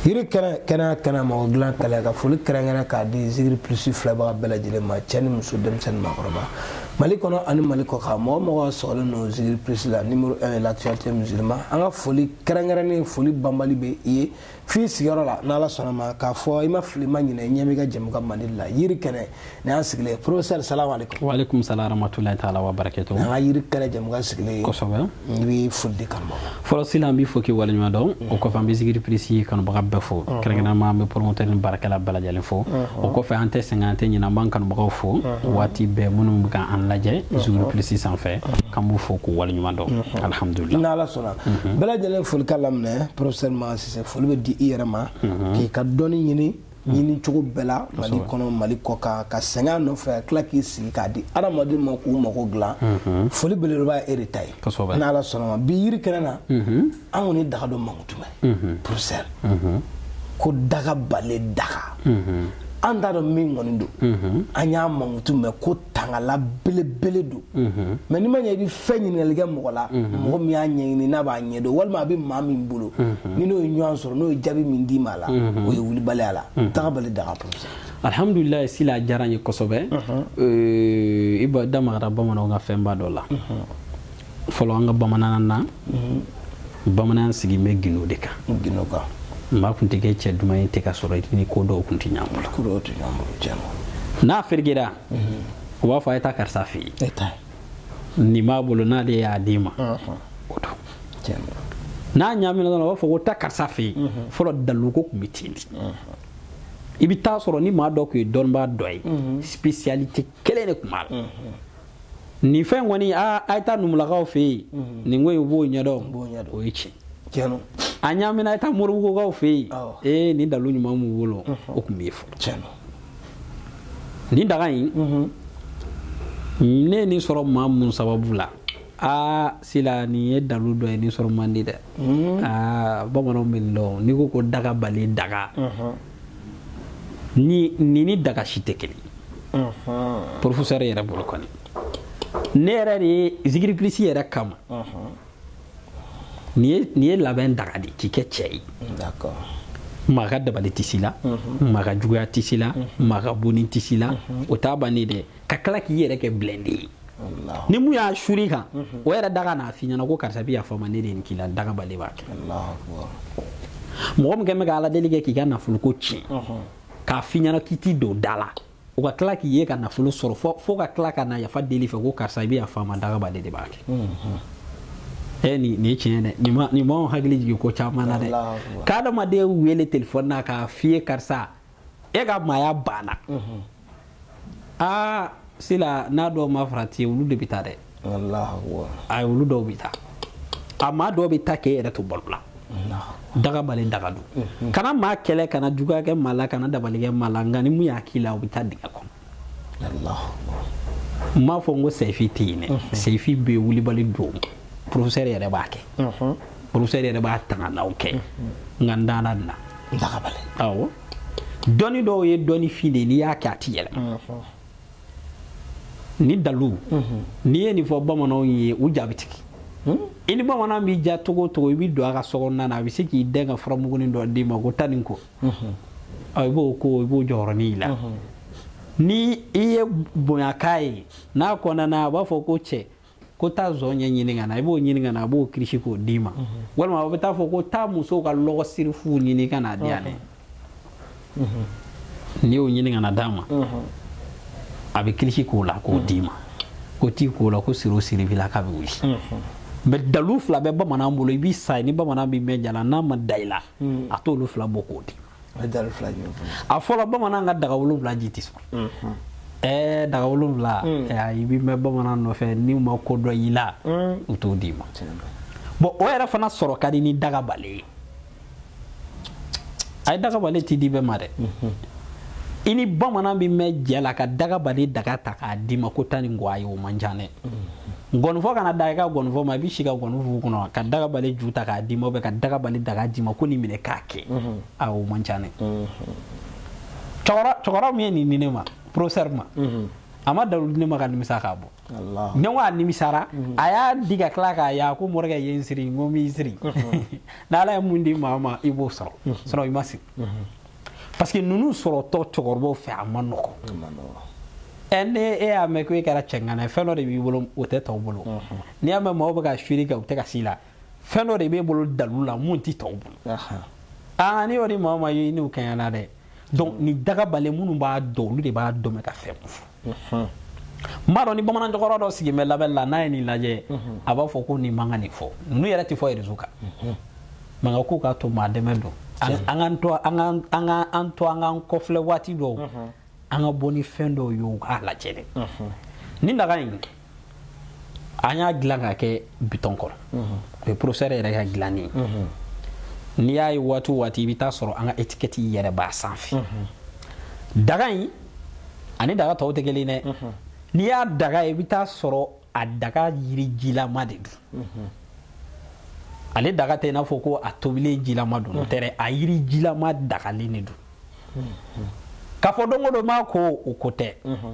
yiri kana ma glan kala ka foli karangana ka di zigri plus flaba bela jile ma chani muso dem sen ma korba malikono ani maliko ka mo solo no zigri plus la numéro 1 l'actualité musulman anga foli karangana ni foli bambali be yi fi sigaro la na la sonama ka fo ima flima nyina nyami ga jemu ga manila yiri kene ne asigle professeur salam alaikum wa alaikum salam rahmatullahi ta'ala wa barakatuh na yiri kene jemu ga sigle ko sobe wi fuldi kanmo folo silam bi foki wala nyuma do o ko fam bi zigri plus yi kan ba befo karangana ma me promoter barakala bala jalen fo o ko fe ante 50 nyina man kan ba fo wati be munum ga an laje zigri plus sans fait kan bu fo ko wala nyuma do alhamdulillah na la sona bala jalen ful kalam ne professeur ma c'est ful be di irama ki ka doni ñini cugu bela mali kono mali ko ka senga no fa klaki si ka di aramadi mako glan foli bele ba eritay na la sona bi yiri kenana amoni daga do mangutume professeur ko daga bale daga anda do min ngoni do anya mangutume ko tangala bele do mais ni manya bi fenyi ne lega mokola mo mi anya ni na ba nyedo walma bi mami mbulu ni no nyansoro no jabi min di mala o yuli bale ala daga bale daga professeur alhamdulillah sila jaranye kosobe iba dama rabba mo nga femba do la folo nga bamanana na bamanan sigi me gino de ka ma kunti ke che duma te ka soro ni ko do kunti nyamul jamo na fergira wa fa eta karsa fi eta ni ma bolo na de ya dima oto jamo na nyamul na wa fa ko ta karsa fi folo dalu ko kumitini ibita soro ni ma do ko don ba doy spécialité kele ne kumal ni fen woni a eta numla ka fi ni ngoy bo nyado o yichi jeno anya mina ita murugo ga ofe ni dalu nyuma mu wolo okumefo jeno ni daga yin ne ni soro mamun sababula sila ni dalu do ni soro mandi de bamano min lo ni ko daga bali daga ni daga shitekeli professeur yera bolo koni nera ni zigri plisi yera kama ni laben daga di ki ke chei d'accord maga dabali tisila maga juga tisila maga boni tisila o tabani de kakla ki yere ke blendi Allah ni mu ya shurika o yera daga na finya na ko karsa biya fama ne den kila daga bale ba Allah akbar mo mo gemme gala delige ki kana fulu ko chi ka finya na kiti do dala o ka kla ki ye kana fulu soro fo ka kla kana ya fa deli fe ko karsa biya fama daga bale de ba ni chene ni mo hagli ji ko chama na de kada ma de wele telephone na ka fie karsa e ga maya bana sila na do ma frati wulu de bitade Allahu ay wulu do bita ama do bita ke era to bolula daga bale daga du kana ma kele kana juga ke mala kana da bale ke mala ngani mu yakila o bita diga ko Allahu ma fo ngo sefi tine sefi be wuli bale do professeur yere baake professeur yere ba tanga oké ngandana na daga bale awo doni do ye doni fini ni yakati yele ni dalu ni ni fo bamano yi ujabitiki ini bamana mi ja togo bi do aga sogonna na bi siki denga framugo ni do di ma ko taninko ay bo ko bo joroni la ni iye boyakai na kona na ba fo ko che ko ta zonya nyininga na ibo nyininga na bo krishi ko dima walma ba ta fo ko ta muso ka logo sirfu nyininga na diane ni o nyininga na dama abi krishi ko la ko dima ko ti ko la ko siru sirivila ka bi wi be dalu fla be ba manambulo bi sai ni ba manambi menjala na ma daila atolu fla boko di dalu fla ni a fola ba mananga daga wulu fla jitis daga wolumla ibi me bamana no fe ni ma ko do yila uto dima bo o era fana soro kadi ni daga bale ay daga bale ti dibe mare ini bamana bi me jela ka daga bale daga ta ka dima ko tani ngwayi o manjane gonfo kana daga gonfo ma bi shiga gonfo kuno ka daga bale juta ka dima be ka daga bale daga dima ko ni mine kake o manjane chora mi ni ma professeur ma ama dalu ne maka nimisa ka bo Allah ne wa nimisara aya diga klaka ya ko morga yen siri ngomi siri na la mundi mama ibo soro soro imasi parce que nous soro to chogorbo fe amanoko ene e ame ko kara chengana feno de bi bolo ote to bolo ni ame mo ba ka shiri ka ote ka sila feno de bi bolo dalula munti to bolo ni ori mama yi ni ukanyana de donc ni daga bale munu ba do lu de ba do me ka fe maro ni bamanan jogoro do sigi me label la na ni laje aba fo ko ni manga ni fo nu yere ti fo rezuka manga ko ka to ma demendo angan kofle wati do anga boni fendo yo ala chede ni daga yin anya glanga ke biton ko le processeur era ga glani ni ay wati bita soro anga etiquette yere ba sanfi daga yin ani daga to te geline ni ya daga bita soro a daga yiri jila madidu ale daga te na foko a tobile jila madu tere a yiri jila mad daga linidu ka fo dongo do mako o kote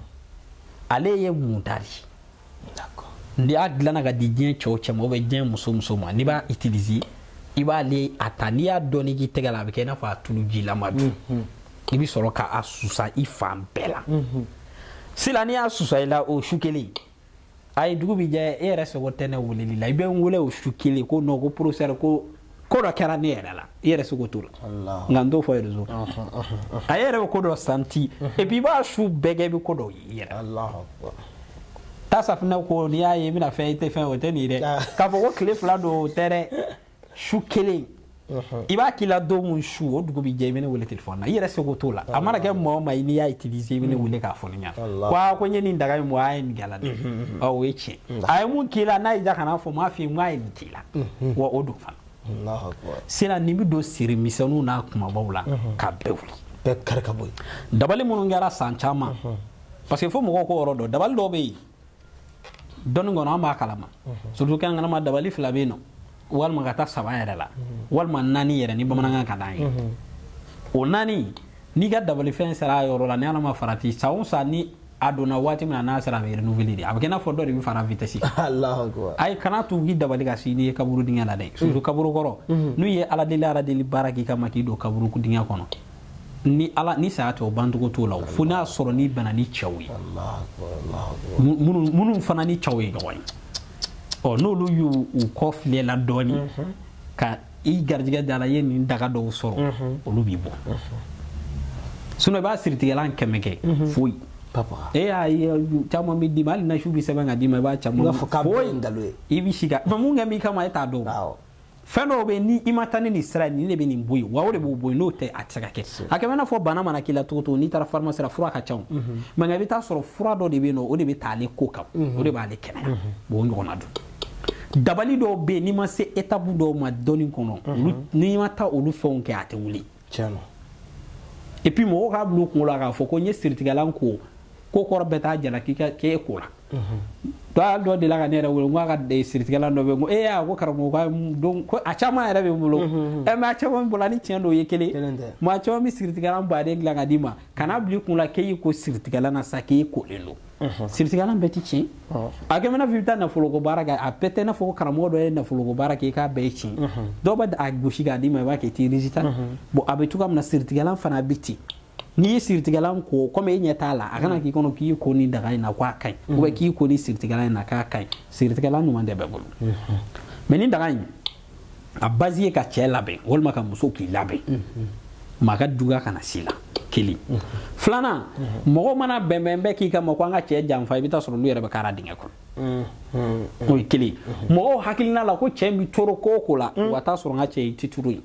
ale ye mudari d'accord ndi adlana ga dijien choche mo be dien muso ma ni ba utiliser iba le atania doni gi tegala be kena fa tulu jila madu ibi soro ka asusa ifam bela sila ni asusa ila o shukeli ay dugu bi je e rese go tene wuleli la ibe wule o shukeli ko no ko processeur ko do kera ne la e rese go tula Allah ngando fo rezo ay re ko do santi e bi ba shu bege bi ko do yere Allah akbar ta safna ko ni ay mi na fe ite fe o teni re ka fo ko cliff la do tere shukeli iba kila do mun shu o dugu bi je mene wule telephone na yere se go tula amara ke mo mai ni ya utiliser mene wule ka fo nya kwa ko nyeni ndaga mo ay ni gala de o wechi ay mun kila na ija kana fo ma fi mai ni kila wa odu fa Allah akbar sina ni mi do siri misanu na kuma bawla ka bewli be karka boy dabali mun ngara sanchama parce que fo mo ko oro do dabal do be don ngona ma kalama surtout kan ngana ma dabali flabeno wal ma gata saba yere la wal ma nani yere ni bamana ka dai o nani ni ga dabali fen sara yoro la ni ala ma farati sawu sa ni adona wati mina na sara be renouveler di abakena fo do de bi fara vitesi Allahu akbar ay kana tu gi dabali ga sini kaburu dinga la dai surtout kaburu koro nu ye ala deli baraki kama ki do kaburu ku dinga kono ni ala ni sa to bandu ko to law funa soro ni banani chawi Allahu akbar munun fana ni chawi ga wai o no lu yu u kofle la doni ka i garjiga dala yen ni daga do soro o lu bibo suno ba sirti galan kemeke fuy papa e ay chama mi di mal na shubi seba ngadi ma ba chama fuy ngalo ibi shiga mamunga mi kama eta do feno be ni imatani ni sra ni lebe ni mbuyi wawre bo boy no te ataka ke akamena fo bana mana kila toto ni tara pharmacie la fura ka chaw manga bita soro fura do de be no o de be tale koka o de ba le kena bo ngona do dabali do be ni ma se étape do ma doni kono ni ma ta olu fon ke ate wuli chano et puis mo ka blu ko la ka fo ko nye sirtigalan ko korbeta jala ki ke ko la do de la ga ne ra wul ngwa de sirtigalan do be ngo e ya ko karamo ko don ko a chama era be bulo e ma chama bulani tiendo yekele ma chama mi sirtigalan ba de la ga dima kana blu ko la ke ko sirtigalan na sa ke ko lelo sirtigalan beti chi age mena vita na folo ko baraka a pete na folo karamo do na folo ko baraka ka be chi do ba a gushi ga dima ba ke ti rizita bo abetu kam na sirtigalan fana biti ni sirtigalan ko comme e nyetala akana ki kono ki ko ni daga ina kwa kai ko be ki ko ni sirtigalan na ka kai sirtigalan no mande be bulu meni daga ni a bazie ka chela be wol maka muso ki labe maka duga kana sila kili flana mo mana bembe ki ka mo kwa nga che jamfa bita soro lu yere be kara dinga ko o kili mo hakilina la ko che mi toro ko ko la wata soro nga che tituru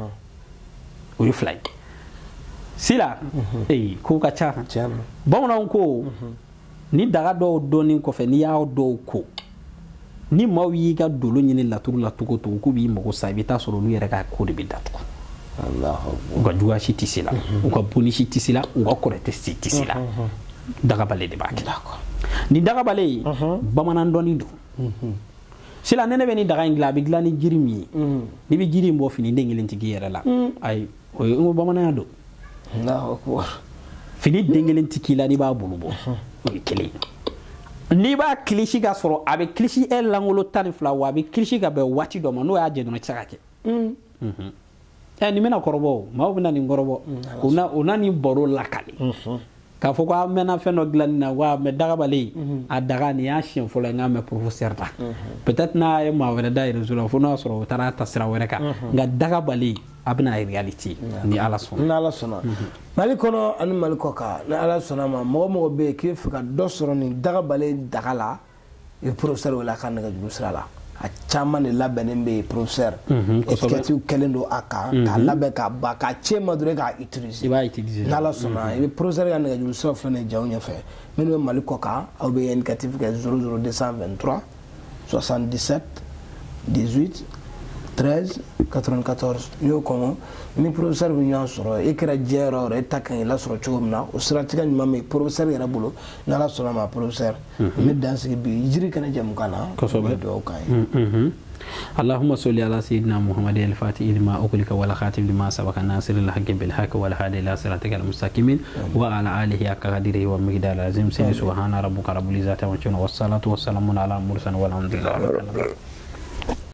o fly sila ko ka cha bawna ko ni daga do doni ko fe ni ya do ko ni mawi ga dolo nyini la tuko to ko bi mo ko sabita soro lu yere ka ko de bidat ko Allahu akbar duwa shiti sila ko boni shiti sila ko korete shiti sila daga bale de baki d'accord ni daga bale bamanan doni do sila nene be ni daga ingla bi glani jirimi ni bi jirim bo fini dengelen ci giyere la ay o bamanan do Allahu akbar fini dengelen ci kila ni ba bulu bo o ye kelen n'i b'a kilisi ka sɔrɔ a bɛ kilisi langolo 12 wa a bɛ kilisi ka bɛn waati dɔ ma n'o y'a jɛ dɔrɔn i tɛ se ka kɛ nin bɛna kɔrɔbɔ maaw bɛna nin kɔrɔbɔ o na nin baro lakali k'a fɔ ko an mɛnna fɛn dɔ dilanni na wa mɛ dagabale a daga nin y'a siɲɛ fɔlɔ ye n k'a mɛn professeur da peut-être n'a ye maa wɛrɛ da réseau la fo n'a sɔrɔ o taara ta sira wɛrɛ kan nka dagabale a bɛna ye réalité ni ala sɔnna ni ala sɔnna mali kɔnɔ ani mali kɔ kan ni ala sɔnna ma mɔgɔ mɔgɔ bɛ yen k'i bɛ fɛ ka dɔ sɔrɔ nin dagabale daga la i bɛ professeur wele a ka nɛgɛjuru sira la a caman de labɛnnen bɛ yen professeur étiquette kɛlen don a kan k'a labɛn k'a ban k'a cɛ ma dɔrɔn k'a utiliser i b'a utiliser ni ala sɔnna i bɛ professeur ka nɛgɛjuru sira filɛ nin ye janw ɲɛfɛ minnu bɛ mali kɔ kan aw bɛ indicatif kɛ 00223 77 18 13 94 n'i y'o kɔngɔ ni professeur bɛ ɲɔgɔn sɔrɔ e kɛra diɲɛ yɔrɔ o yɔrɔ e ta kan k'i lasɔrɔ cogo min na o siratigɛ ɲuman bɛ professeur yɛrɛ bolo ni ala sɔnna ma professeur n bɛ dan sigi bi jiri kɛnɛ jɛmukan na n bɛ dugawu k'an ye. اللهم صل على سيدنا محمد الفاتح لما أغلق والخاتم لما سبق الناصر الحق بالحق والهادي إلى صراطك المستقيم وعلى آله حق قدره ومقداره العظيم سبحان ربك رب العزة عما يصفون والصلاة والسلام على المرسلين والحمد لله.